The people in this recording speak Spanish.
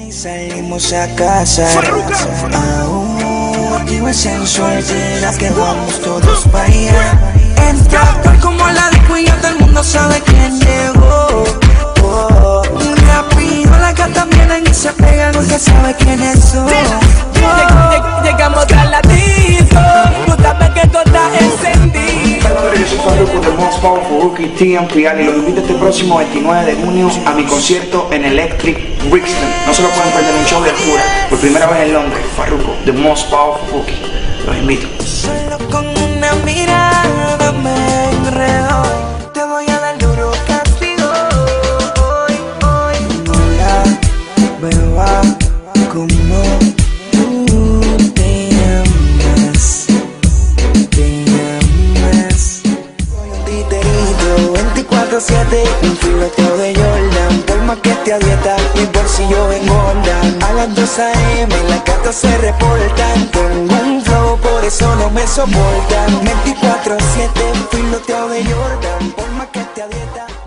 Y salimos a casa. Aún activo sensual, será que vamos todos pa' allá. Entra tal como la disco y ya todo el mundo sabe quién llegó. Rápido las gatas vienen y se pegan porque sabe quiénes son. Llegamos a la disco, tú sabes que todo está encendido. Yo soy Farruko, The Most Powerful Rookie, TMP, y los invito este próximo 29 de junio a mi concierto en Electric Brixton. No se lo pueden perder, un show de altura, por primera vez en Londres. Farruko, The Most Powerful Rookie, los invito. Solo con una mirada me enredo, te voy a dar duro castigo. Hoy no la beba como tú te llamas. Soy un titerito 24/7, un filoteo de Jordan. Por más que te dieta, mi bolsillo engorda. A las 2 AM las cartas se reportan. Tengo un flow, por eso no me soportan. 24/7, un filoteo de Jordan. Por más que te dieta.